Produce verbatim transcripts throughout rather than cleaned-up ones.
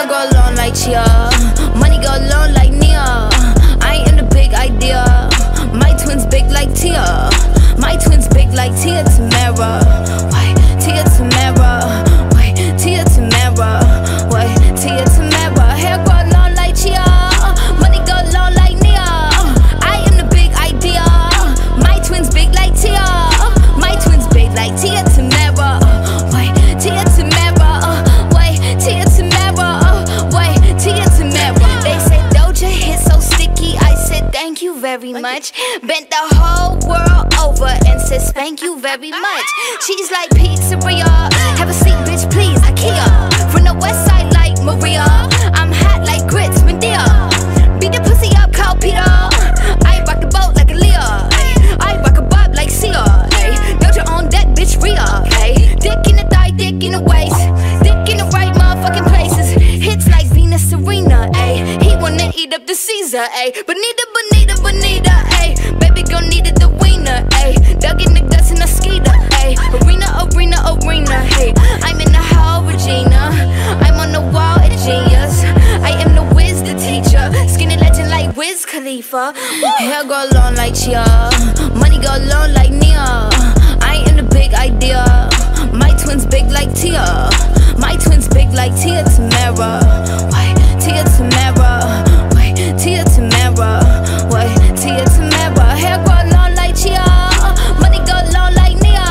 Hair go long like Chia, money go long like Nia. I ain't in the big idea. My twins big like Tia. My twins big like Tia Tamara. Wait, Tia Tamara. Wait, Tia Tamara. Wait, Tia Tamara. Hair go long like Chia, money go long like Nia. I am the big idea. My twins big like Tia. My twins big like Tia Tamara. Wait, Tia Tamara. Wait, Tia Tamara. Wait, Tia Tamara. They said Doja hit so sticky. I said thank you very much. Bent the whole world over and said thank you very much. She's like pizzeria. Have a seat, bitch, please. IKEA. From the west side like Maria. I'm hot like grits, Medea. Beat the pussy up, Carl Peter. I rock the boat like a Leah. I rock a bob like Sia. Doja on deck, bitch, Rhea. Dick in the thigh, dick in the waist. Dick in the right motherfucking places. Hits like Venus Serena. He wanna eat up the Caesar. Bonita, bonita, bonita. Baby girl needed the wiener. Dug in the guts in a skeeter. Arena, arena, arena. Hey, I'm in the hall, Regina. I'm on the wall at Genius. I am the whiz, the teacher. Skinny legend like Wiz Khalifa. Hair go long like Chia, money go long like Nia. I am the big idea. My twins big like Tia. My twins big like Tia Tamara. Wait, Tia Tamara. Wait, Tia Tamara. Wait, Tia Tamara. Hair go long like Chia, money go long like Nia.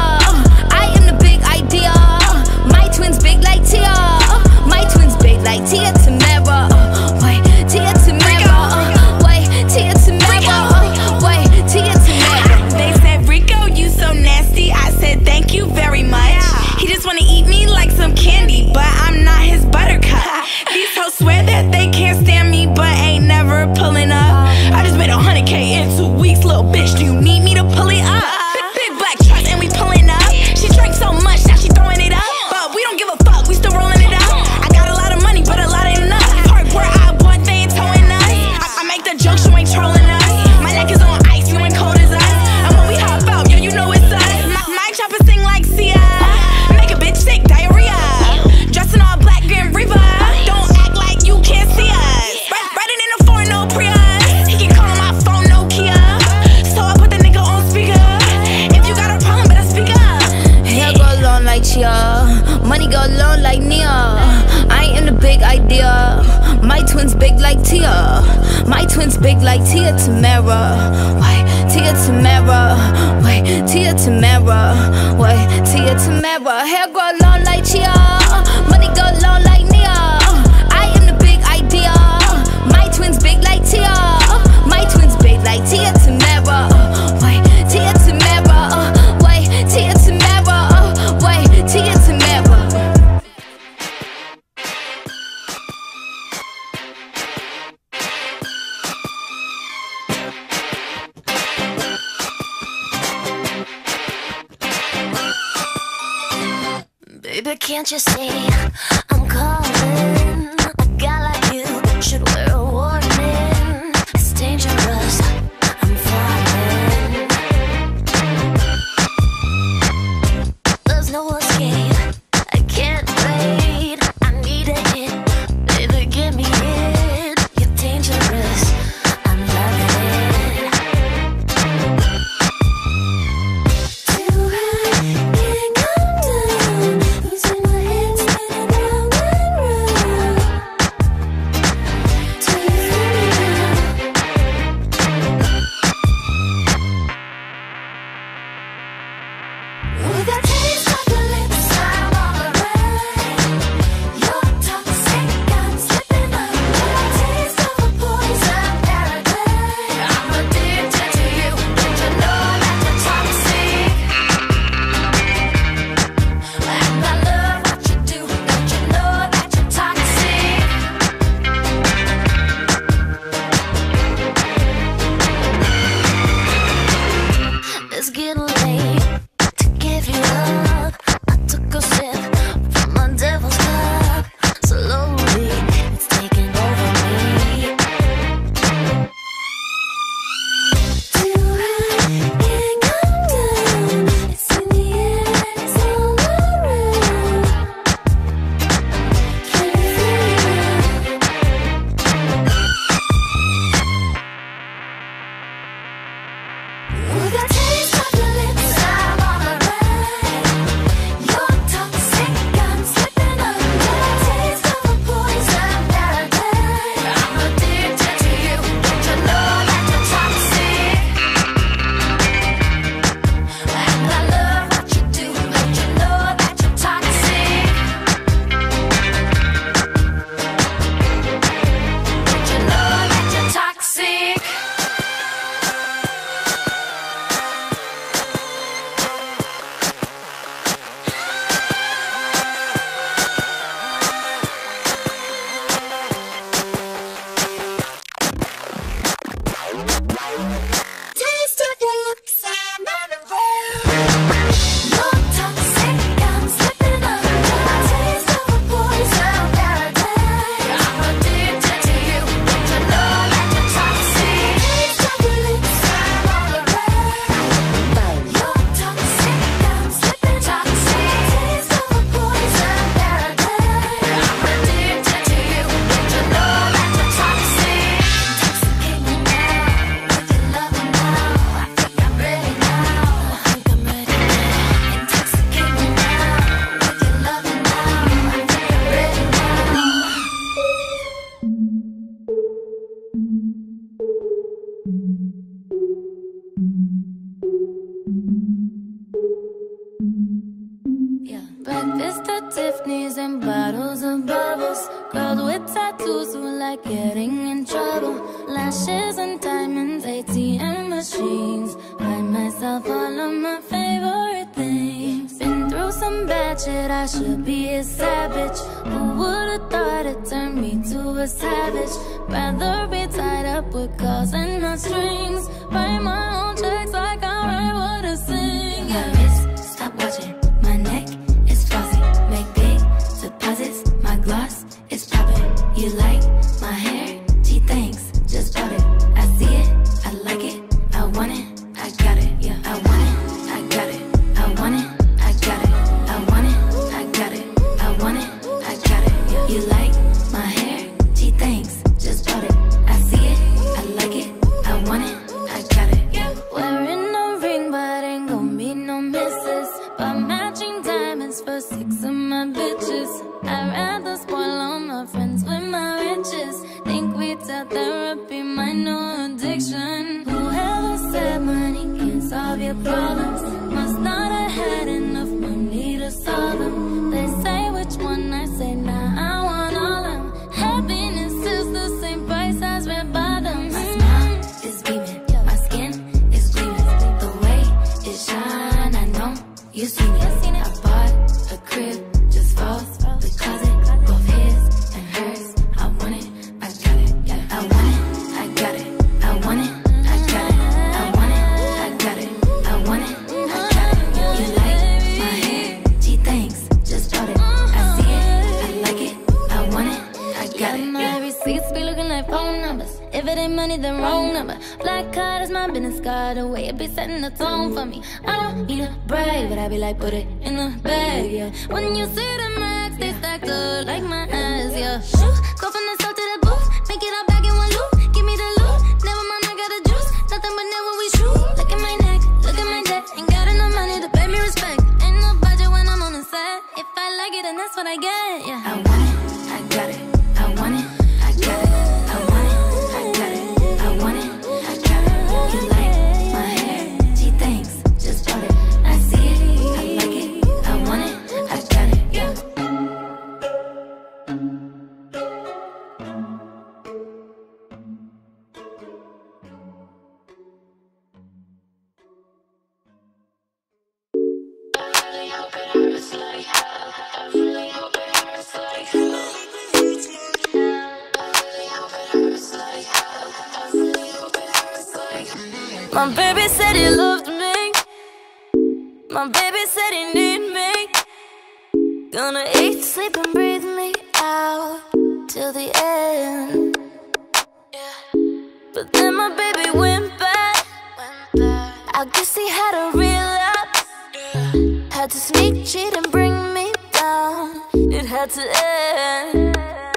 I am the big idea. My twins big like Tia. My twins big like Tia Tamara. Wait, Tia Tamara. Wait, Tia Tamara. Wait, Tia Tamara. They said, Rico, you so nasty. I said, thank you very much. He just wanna eat me like some candy, but I'm not his buttercup. These hoes swear that they can't stand me, but ain't never pulling up. I just made a hundred K in two weeks, little bitch. Do you need me to pull it up? Big, big black trucks and we pulling up. She drank so much, now she throwing it up. But we don't give a fuck, we still rolling it up. I got a lot of money, but a lot ain't enough. Park where I bought, they ain't towing us. I, I make the jokes, you ain't trolling us. My neck is on ice, you ain't cold as us. And when we hop out, yo, you know it's us. My, my chopper sing like Sia. Make a bitch sick, diarrhea. Dressing all black, Grim Reaper. Don't act like you can't see us. Riding in a foreign, no Prius. He can call on my phone, no Kia. So I put the nigga on speaker. If you got a problem, better speak up. Hair go long like Chia, money go long like Nia. I am the big idea. My twins big like Tia. My twins big like Tia Tamara. Wait, Tia Tamara. Wait, Tia Tamara. Wait, Tia Tamara. Hair go long like Chia, money go long like Nia. I am the big idea. My twins big like Tia. My twins big like Tia Tamara. Wait, Tia Tamara. Wait, Tia Tamara. Wait, Tia Tamara. Baby, can't you see I'm calling? A guy like you should wear a warning. It's dangerous, I'm falling. There's no escape, I can't wait. I need a hit, baby, give me it. You're dangerous, I'm loving it. Too high, can't come down. Losing my head, spinning round. Fist of Tiffany's and bottles of bubbles. Girls with tattoos who like getting in trouble. Lashes and diamonds, A T M machines. Buy myself all of my favorite things. Been through some bad shit, I should be a savage. Who would've thought it turned me to a savage? Rather be tied up with calls and no strings. Write my own checks like I write what I sing. Yeah. My wrist, stop watching. My neck is flossy. Make big deposits. My gloss is popping. You like my hair? Gee, thanks. Just bought it. I see it. I like it. I want it. I got it. Yeah. I want it. I got it. I want it. I got it. I want it. I got it. I want it. I got it. Yeah. You like my hair? Gee, thanks. Just bought it. I see it. I like it. I want it. I got it. Yeah. Wearing a ring, but ain't gon' be no misses. But matching diamonds for six of my bitches. I'd rather spoil all my friends with my riches. Think we tell therapy my new addiction. Whoever said money can't solve your problems must not have had enough money to solve them. They say which one, I say nah, I want all of them. Happiness is the same price as red bottoms. My smile is beaming, my skin is gleaming. The way it shine, I know you seen it. I bought a crib just for the closet, both his and hers. I want it, I got it. I want it, I got it. I want it, I got it. I want it, I got it. I want it, I got it. You like my hair? Gee, thanks. Just bought it. I see it, I like it. I want it, I got it. My receipts be looking like phone numbers. If it ain't money, then wrong number. Black card is my business card. The way it be setting the tone for me. I don't need a brag, but I be like, put it in the bag, yeah. When you see the max, they stacked up like my ass, yeah. Shoot, go from the south to the booth. Make it all back in one loop. Give me the loot. Never mind, I got the juice. Nothing but never we shoot. Look at my neck, look at my debt. Ain't got enough money to pay me respect. Ain't no budget when I'm on the set. If I like it, then that's what I get, yeah. I want it, I got it. I want it, I got it. I want it, I got it. I want it, I got it. You like my hair? Gee, thanks. Just bought it. I see it, I like it. I want it, I got it. Yeah. My baby said he loved me. My baby said he need me. Gonna eat, sleep and breathe me out till the end. But then my baby went back. I guess he had a relapse. Had to sneak, cheat and bring me down. It had to end.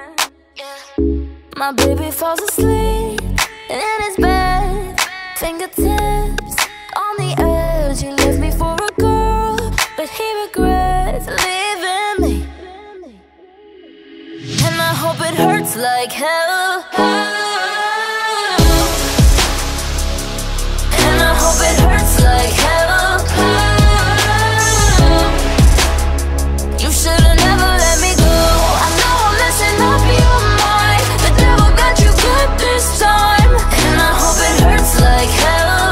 My baby falls asleep in his bed. Fingertips on the edge. He left me for a girl, but he regrets leaving me. And I hope it hurts like hell. And I hope it hurts like hell. You should've never let me go. I know I'm messing up your mind, but never got you good this time. And I hope it hurts like hell.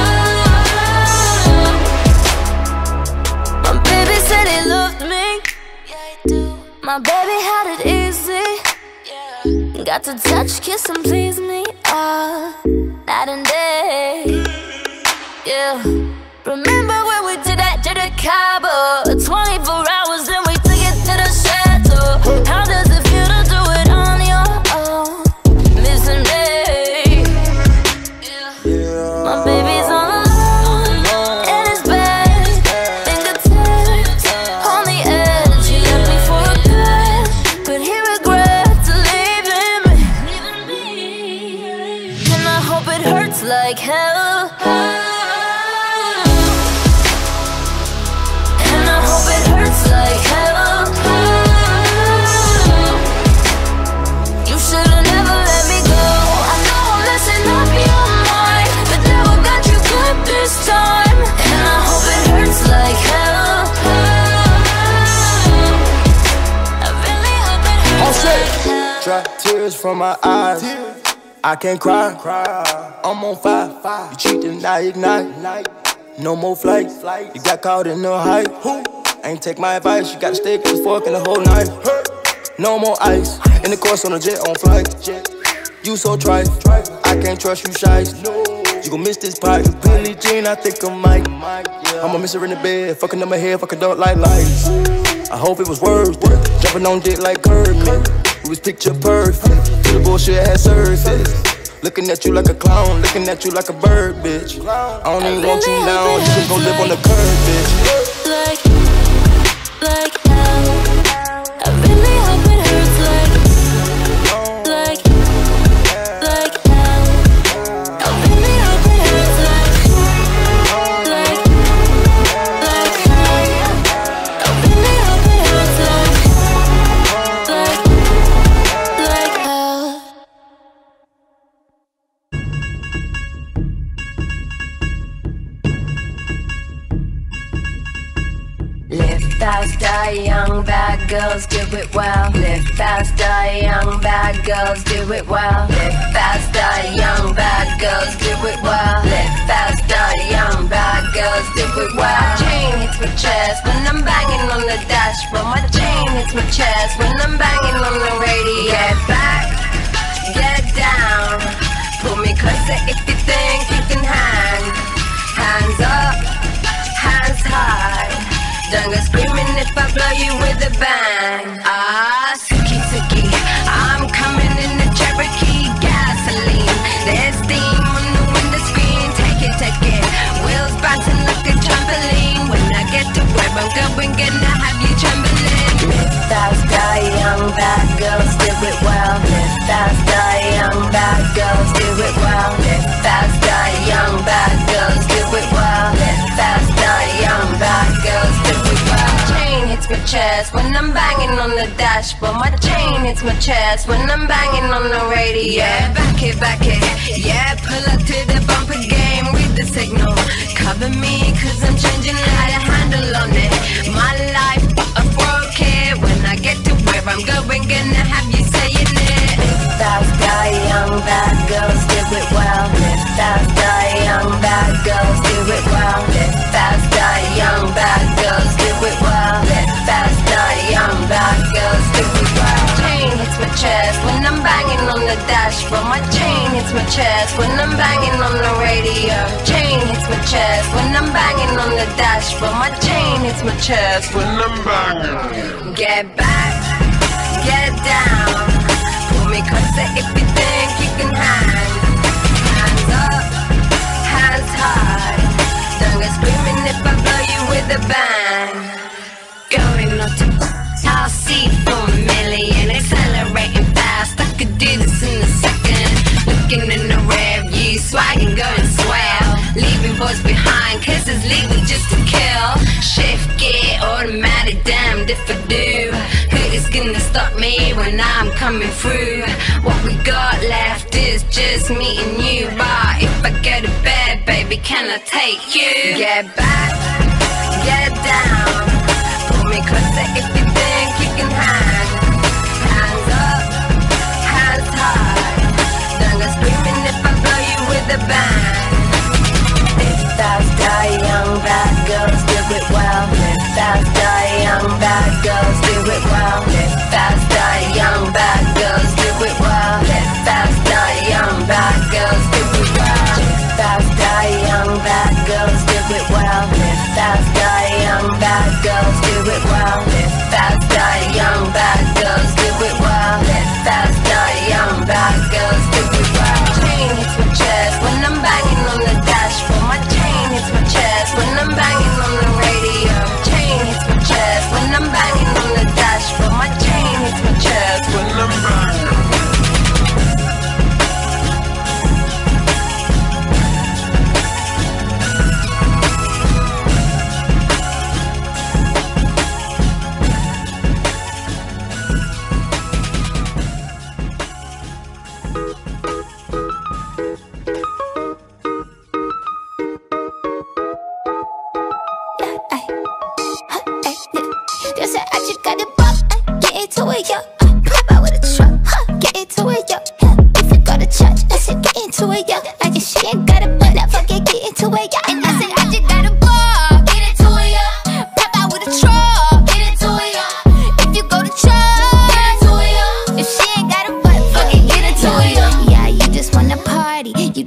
My baby said he loved me. Yeah, he do. My baby had it easy. Yeah. Got to touch, kiss and please me. Ah, night and day. Yeah. Remember when we did that to the Cabo? twenty-four hours and we took it to the chateau. How does it feel to do it on your own? Missing me. My baby's all alone in his bed. Fingertips on the edge. He left me for a girl, but he regrets leaving me. And I hope it hurts like hell. And I hope it hurts like hell. You should've never let me go. I know I'm messing up your mind, but never got you good this time. And I hope it hurts like hell. Dry tears from my eyes. I can't cry. I'm on fire. You cheating, I ignite. No more flights. You got caught in the hype. Ain't take my advice. You gotta stick to the fork and the whole knife. No more ice. In the course on a jet on flight. You so trite. I can't trust you, shies. You gon' miss this pipe. Billie Jean, I think I might. I'ma miss her in the bed. Fucking up my head. Fucking don't like lights. I hope it was worth it. Jumping on dick like Kirkman. It was picture perfect. Till the bullshit had surfaced. Looking at you like a clown. Looking at you like a bird, bitch. I don't even want you now. You should go live on the curb, bitch. Like, like hell. I really hope it hurts like, like, like hell. I really hope it hurts like, like, like hell. I really hope it hurts like, like, like hell. Live fast, die young, bad girls do it well. Live fast, die young, bad girls do it well. Live fast, die young, bad girls do it well. Live fast, die young, bad girls do it well. My chain hits my chest when I'm banging on the dashboard. My chain hits my chest when I'm banging on the radio. Get back, get down, pull me closer if you think you can hang. Hands up, hands high. Don't go screaming if I blow you with a bang. Ah, Suki Suki, I'm coming in the Cherokee gasoline. There's steam on the window screen. Take it, take it. Wheels bouncing like a trampoline. When I get to where I'm going, gonna have you trembling. Live fast, die young, bad girls do it well. Live fast, die young, bad girls do it well. Live fast, die young, bad girls do it well. Live fast, die young, bad girls do it well. My chain hits my chest when I'm banging on the dashboard. My chain hits my chest when I'm banging on the radio. Yeah, back it, back it. Yeah, pull up to the bumper game, read the signal. Cover me, cause I'm changing light, a handle on it. My life, a broke it. When I get to where I'm going, gonna have you saying it. Live fast, die young, bad girls do it well. Live fast, die young, bad girls do it well. Live fast, die young, bad girls do it well. Live fast, die young, bad girls do it well. Chain hits my chest when I'm banging on the dashboard. My chain hits my chest when I'm banging on the radio. Chain hits my chest when I'm banging on the dashboard. My chain hits my chest when I'm banging. Get back, get down, pull me closer if you think you can hang. Hands up, hands high. Don't go screaming if I blow you with a bang. Going up to I'll see for a million, accelerating fast. I could do this in a second. Looking in the rear view, swagging, going swell. Leaving boys behind, cause it's legal just to kill. Shift gear, automatic, damned if I do. Who is gonna stop me when I'm coming through? What we got left is just me and you. But if I go to bed, baby, can I take you? Get back, get down, pull me closer if you think you can hang. Hands up, hands high. Don't go screaming if I blow you with a bang. Live fast, die young, bad girls do it well. Live fast, die young, bad girls do it well. Live fast, die young, bad girls do it well. Live fast, die young, bad girls do it well. Live fast, die young, bad girls do it well. Live fast, die young, bad girls do it well. Live fast, die young, bad girls do it well. Live fast, die young, bad girls do it well. Chain hits my chest when I'm banging on the dashboard. My chain hits my chest when I'm banging on the radio. Chain hits my chest when I'm banging on the dashboard. My chain hits my chest when I'm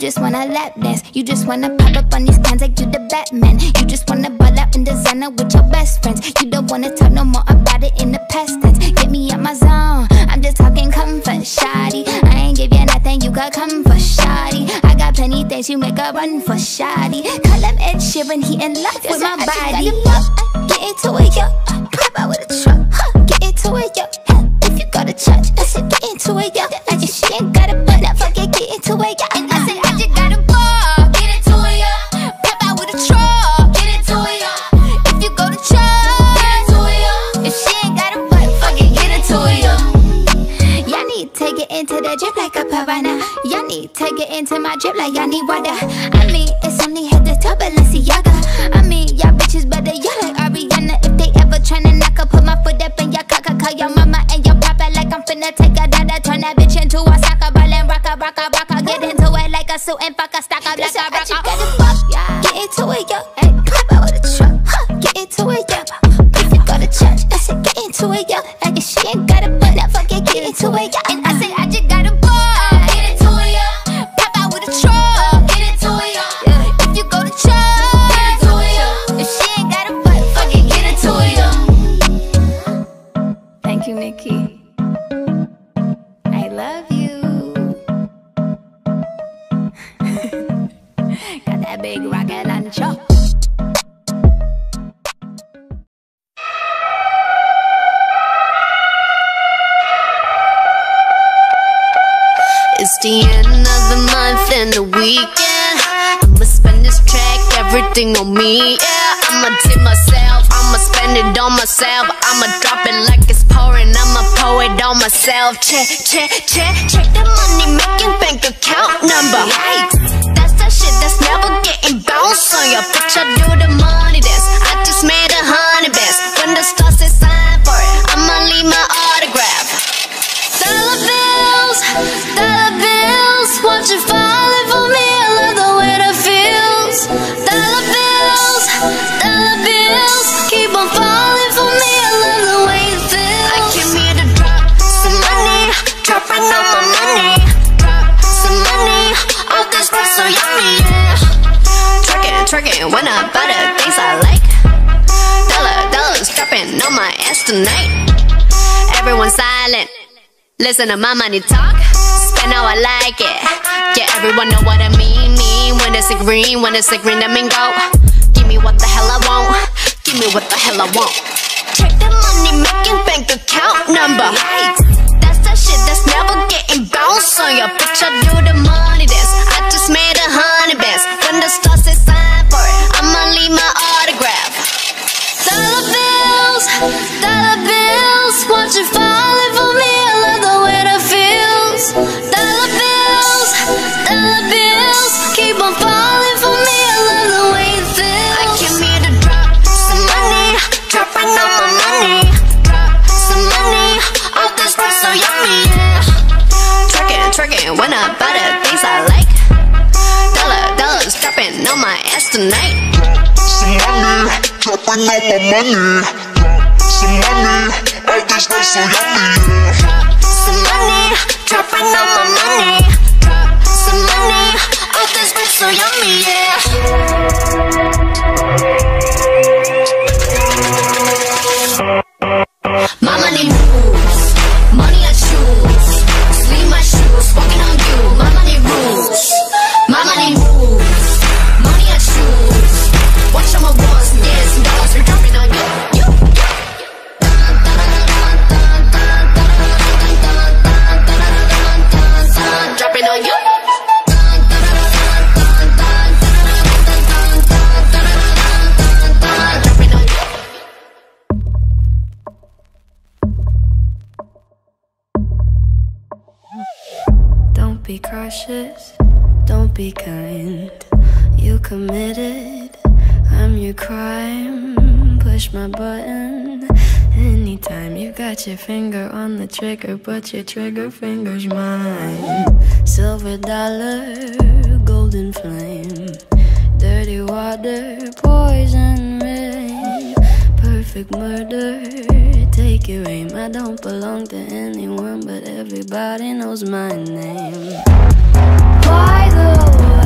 just wanna lap dance. You just wanna pop up on these cans like you the Batman. You just wanna ball out in designer with your best friends. You don't wanna talk no more about it in the past tense. Get me out my zone, I'm just talking comfort, shawty. I ain't give you nothing, you could come for shawty. I got plenty things, you make a run for shawty. Call him Ed Sheeran, he in love with my body. Get into it, yo, pop out with a truck, huh. Get into it, yo, if you go to church, I said get into it, yo. If she ain't got a butt, I forget, get into it, yo. And I said I just got a ball, get into it, yo. Pop out with a truck, get into it, yo. If you go to church, get into it, yo. If she ain't got a butt, forget, get into it, yo. Y'all need to get into the drip like a piranha. Y'all need to get into my drip like y'all need water. I mean, it's only head to toe, Balenciaga. I mean, y'all bitches better, y'all like Ariana. If they ever tryna knock up, put my foot up in your cock. Call your mama and your papa like I'm finna take a dada. Turn that bitch into a soccer ball and rock a, rock a, rock a. Get into it like a suit and fuck a stock up like a rock a. Get into it, yo. Hey, pop out with a truck, huh. Get into it, yo. If you go to church, I said get into it, yo. And if she ain't got a butt, now forget, get into it, yo. And I said I just got a ball, get into it, yo. Pop out with a truck, get into it, yo. If you go to church, get into it, yo. If she ain't got a butt, forget, get into it, yo. Thank you, Nikki. I love you. Got that big rocket launcher. It's the end of the month and the weekend. I'ma spend this track, everything on me, yeah. I'ma tip myself, I'ma spend it on myself. I'ma drop it like it's pouring, I'ma pour it on myself. Check, check, check, check the money making bank account number. That's that shit that's never getting bounced on your bitch. I do the money dance, I just made a hundred bands. When the stars say sign for it, I'ma leave my autograph. Dollar bills, dollar bills, watch it falling for me. I love the way that feels. Dollar bills, dollar bills, keep on falling for me. I love the way it feels. I came here to drop some money, dropping all my money. Drop some money, all this stuff so yummy, yeah. Twerking, twerking, when I buy the things I like. Dollar, dollars dropping on my ass tonight. Everyone silent, listen to my money talk. Spend how I like it. Yeah, everyone know what I mean. Mean when it's a green, when it's a green, I mean go. Give me what the hell I want. Give me what the hell I want. Check the money making bank account number. That's that shit that's never getting bounced on your bitch. I do the money dance, I just made a hundred bands. When the stars say sign for it, I'ma leave my autograph. Dollar bills, dollar bills, watch it falling for me. I love the way that feels. Dollar bills, dollar bills, keep on falling for me. I love the way it feels. I came here to drop some money, dropping all my money. Drop some money, all this stuff so yummy, yeah. Twerking, twerking, when I buy the things I like. Dollar, dollars dropping on my ass tonight. Some money, dropping all my money. Some money, all this stuff so yummy, yeah. Some money, dropping all my money. Drop some money, all this stuff so yummy, yeah. My money moves, money I choose. Sleeve my shoes, walking on you. My money rules, my money moves, money I choose. Watch all my ones, yes, dollars, we're dropping on you. You, dropping on you. Dropping on you. Don't be cautious, don't be kind. You committed, I'm your crime. Push my button anytime. You got your finger on the trigger, but your trigger finger's mine. Silver dollar, golden flame, dirty water, poison rain, perfect murder. Take your aim. I don't belong to anyone, but everybody knows my name. By the way,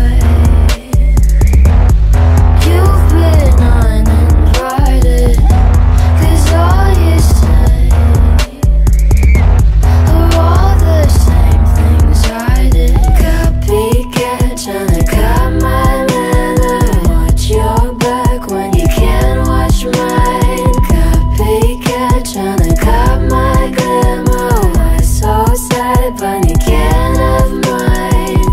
side, but you can't have mine.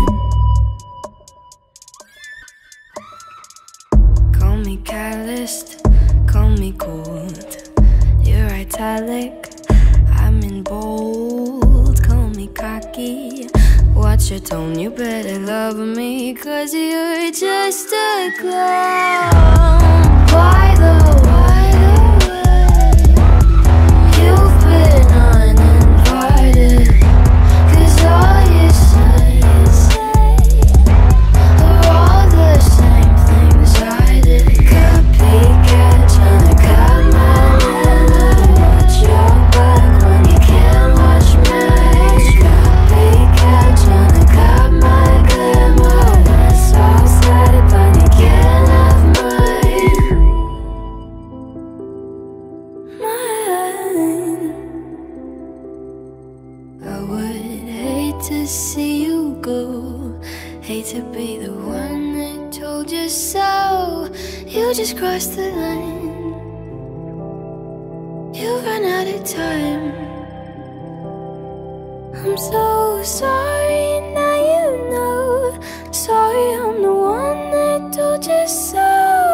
Call me calloused, call me cold. You're italic, I'm in bold. Call me cocky, watch your tone, you better love me, cause you're just a clown. Why the, why the way you've been uninvited, cause all you say are all the same things I did. Copycat, tryna cut my man, watch your back when you can't watch me. Copycat, tryna cut my glamour, that's all sad, but you can't have mine. Mine. I would hate to see you go, hate to be the one that told you so. You just crossed the line, you ran out of time. I'm so sorry, now you know. Sorry, I'm the one that told you so.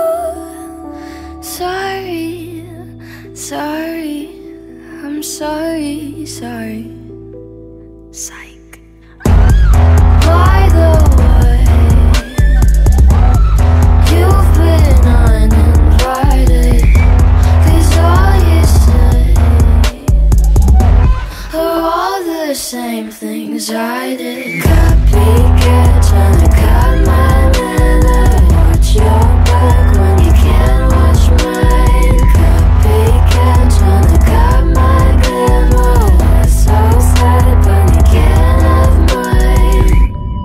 Sorry, sorry, I'm sorry, sorry. Psych. Why the way you've been uninvited, cause all you say are all the same things I did. Copycat, tryna cut my man, watch your back when you can't watch mine. Copycat, tryna cut my glamour, that's so sad, but you can't have mine.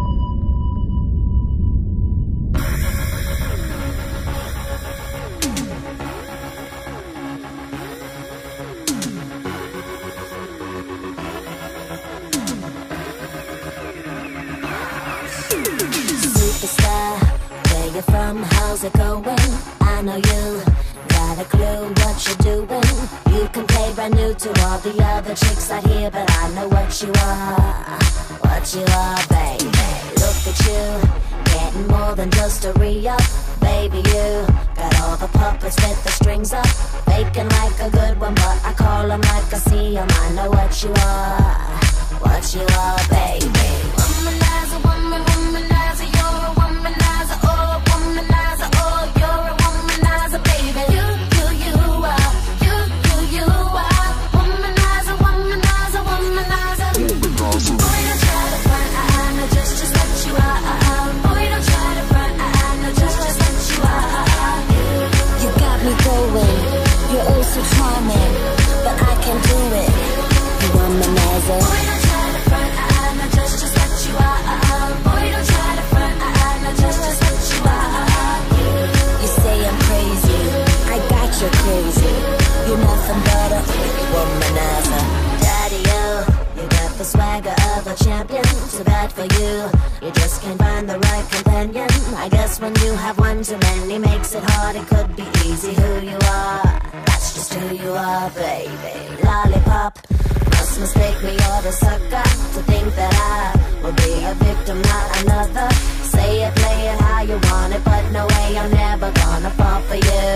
Superstar, where you from? How's it going? I know you got a clue what you're doing. You can play brand new to all the other chicks out here, but I know what you are, what you are, baby. Look at you, getting more than just a re-up. Baby, you got all the puppets with the strings up, faking like a good one, but I call them like I see them. I know what you are, what you are, baby. Womanizer, woman, womanizer, you're a womanizer, oh, womanizer, oh, you're a womanizer, baby. You, you, you are, you, you, you are, womanizer, womanizer, womanizer. Boy, don't try to front, I, I know just, just what you are. Boy, don't try to front, I, I know just, just what you are. You got me going, you're oh so charming, but I can do it, you womanizer. Boy, don't try to front, I, I know just, just what you are. Boy, don't try to front, I, I know just, just what you are. You say I'm crazy, I got you crazy. You're nothing but a womanizer. Daddy-o, you got the swagger of a champion. Too bad for you, you just can't find the right companion. I guess when you have one too many makes it hard. It could be easy who you are, that's just who you are, baby. Lollipop, must mistake me or the sucker to think that I will be a victim, not another. Say it, play it how you want it, but no way, I'm never gonna fall for you.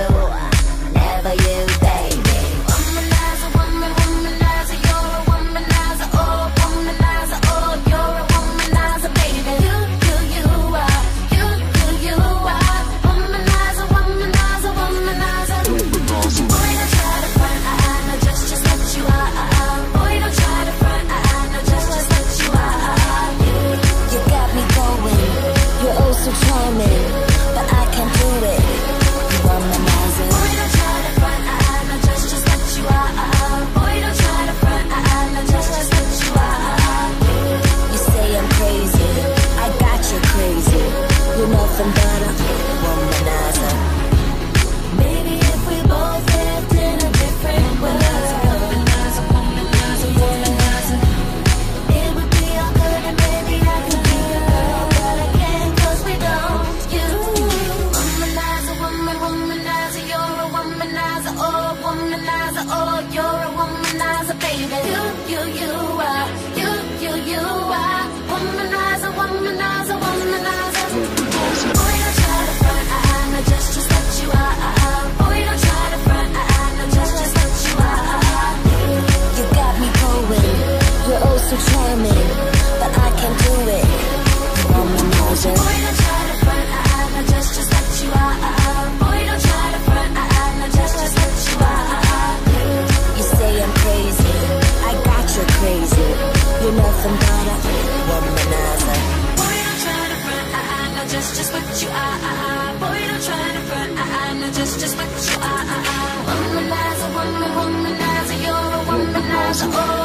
Never you, baby. Womanizer, woman, womanizer, you're a womanizer, oh, womanizer, oh, you're a womanizer, baby. You, you, you are, you, you, you are, womanizer, womanizer, womanizer. Boy, don't try to front, I, I know just, just what you are. Boy, don't try to front, I, I know just, just what you are. You got me going, woman, but I can do it. Womanizer. Boy, don't try to front, uh, uh, not just, just what you are, uh, uh. Boy, don't try to front, uh, uh, not just, just what you are, uh, uh. You say I'm crazy, I got you crazy. You're nothing but a womanizer. Boy, don't try to front, uh, uh, not just, just what you are, uh, uh. Boy, don't try to front, uh, uh, not just, just what you are, uh, uh. Womanizer, woman, womanizer, you're a womanizer, oh.